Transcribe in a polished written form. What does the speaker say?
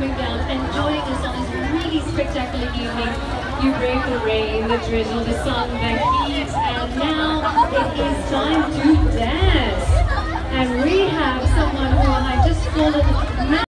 coming down, enjoying us on this really spectacular evening. You brave the rain, the drizzle, the sun, the heat, and now it is time to dance. And we have someone who I just fallen